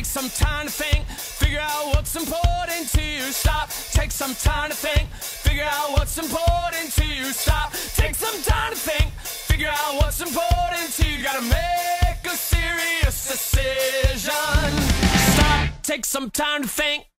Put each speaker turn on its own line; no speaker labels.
take some time to think, figure out what's important to you. Stop, take some time to think, figure out what's important to you. Stop, take some time to think, figure out what's important to you. You gotta make a serious decision. Stop, take some time to think.